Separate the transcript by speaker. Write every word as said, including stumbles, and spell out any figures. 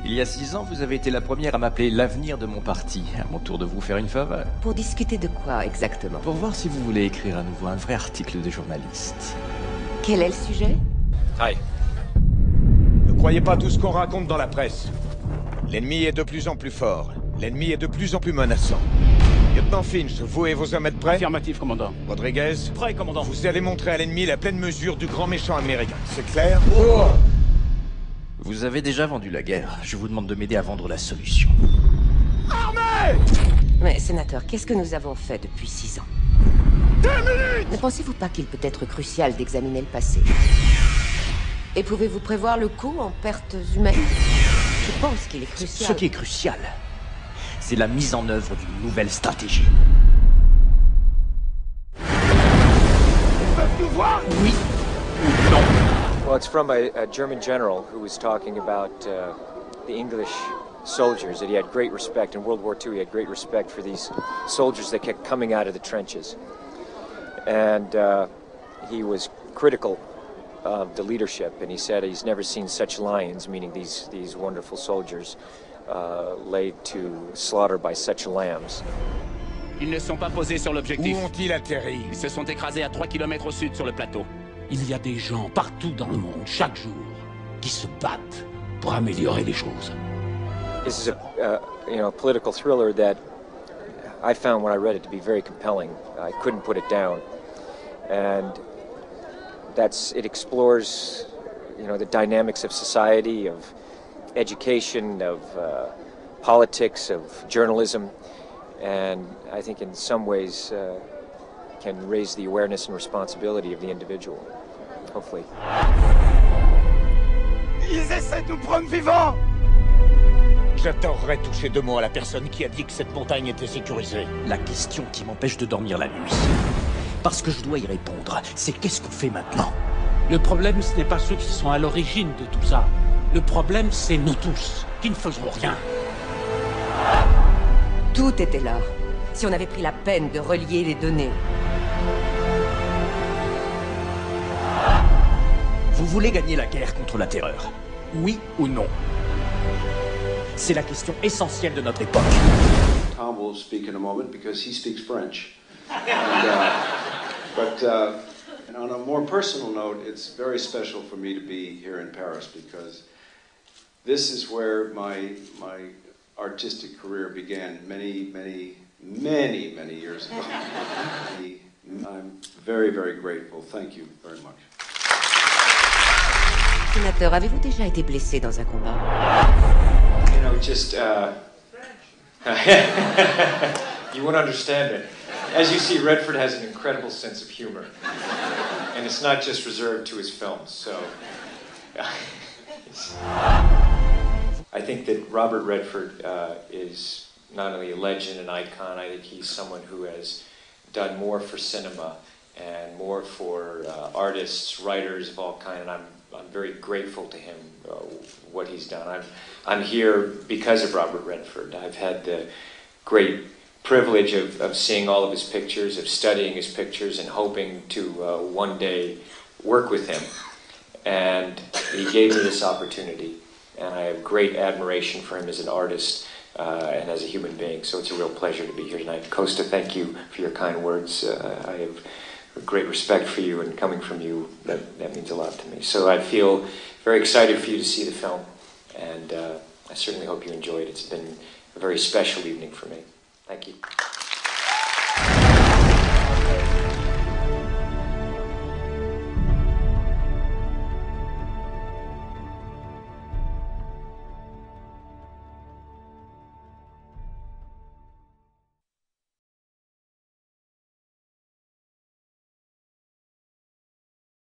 Speaker 1: Il y a six ans, vous avez été la première à m'appeler l'avenir de mon parti. À mon tour de vous faire une faveur.
Speaker 2: Pour discuter de quoi, exactement?
Speaker 1: Pour voir si vous voulez écrire à nouveau un vrai article de journaliste.
Speaker 2: Quel est le sujet?
Speaker 3: Hi.
Speaker 4: Ne croyez pas tout ce qu'on raconte dans la presse. L'ennemi est de plus en plus fort. L'ennemi est de plus en plus menaçant. Lieutenant Finch, vous et vos hommes êtes prêts?
Speaker 3: Affirmatif, commandant.
Speaker 4: Rodriguez?
Speaker 3: Prêt, commandant.
Speaker 4: Vous allez montrer à l'ennemi la pleine mesure du grand méchant américain. C'est clair?
Speaker 1: Oh! Vous avez déjà vendu la guerre. Je vous demande de m'aider à vendre la solution.
Speaker 4: Armée!
Speaker 2: Mais, sénateur, qu'est-ce que nous avons fait depuis six ans?
Speaker 4: Deux minutes!
Speaker 2: Ne pensez-vous pas qu'il peut être crucial d'examiner le passé? Et pouvez-vous prévoir le coût en pertes humaines? Je pense qu'il est crucial.
Speaker 1: Ce qui est crucial, c'est la mise en œuvre d'une nouvelle stratégie.
Speaker 4: Ils peuvent nous voir?
Speaker 1: Oui ou non?
Speaker 5: Well, it's from a, a German general who was talking about uh, the English soldiers, that he had great respect. In World War Two, he had great respect for these soldiers that kept coming out of the trenches. And uh, he was critical of the leadership, and he said he's never seen such lions, meaning these, these wonderful soldiers, uh, laid to slaughter by such lambs.
Speaker 3: Ils ne sont pas posés sur
Speaker 4: Où
Speaker 3: l'objectif.
Speaker 4: ont-ils atterri?
Speaker 3: Ils se sont écrasés à trois kilomètres au sud sur le plateau. Il y a des gens partout dans le monde, chaque jour, qui se battent pour améliorer les choses.
Speaker 5: This is a uh, you know political thriller that I found when I read it to be very compelling. I couldn't put it down, and that's it explores you know the dynamics of society, of education, of uh, politics, of journalism, and I think in some ways uh, can raise the awareness and responsibility of the individual. Hopefully.
Speaker 4: Ils essaient de nous prendre vivants! J'adorerais toucher deux mots à la personne qui a dit que cette montagne était sécurisée.
Speaker 1: La question qui m'empêche de dormir la nuit, parce que je dois y répondre, c'est qu'est-ce qu'on fait maintenant?
Speaker 6: Le problème, ce n'est pas ceux qui sont à l'origine de tout ça. Le problème, c'est nous tous, qui ne faisons rien.
Speaker 2: Tout était là, si on avait pris la peine de relier les données.
Speaker 1: Vous voulez gagner la guerre contre la terreur? Oui ou non? C'est la question essentielle de notre époque.
Speaker 7: Tom will speak in a moment because he speaks French. And, uh, but uh, and on a more personal note, it's very special for me to be here in Paris because this is where my my artistic career began many, many, many, many years ago. I'm very, very grateful. Thank you very much.
Speaker 2: Sénateur, avez-vous déjà été blessé dans un combat?
Speaker 5: You know, just, uh... you won't understand it. As you see, Redford has an incredible sense of humor. And it's not just reserved to his films, so... I think that Robert Redford uh, is not only a legend, an icon, I think he's someone who has done more for cinema and more for uh, artists, writers of all kinds, and I'm I'm very grateful to him, uh, what he's done. I'm, I'm here because of Robert Redford. I've had the great privilege of, of seeing all of his pictures, of studying his pictures, and hoping to uh, one day work with him. And he gave me this opportunity, and I have great admiration for him as an artist uh, and as a human being. So it's a real pleasure to be here tonight. Costa, thank you for your kind words. Uh, I have great respect for you, and coming from you, that, that means a lot to me. So I feel very excited for you to see the film, and uh, I certainly hope you enjoy it. It's been a very special evening for me. Thank you.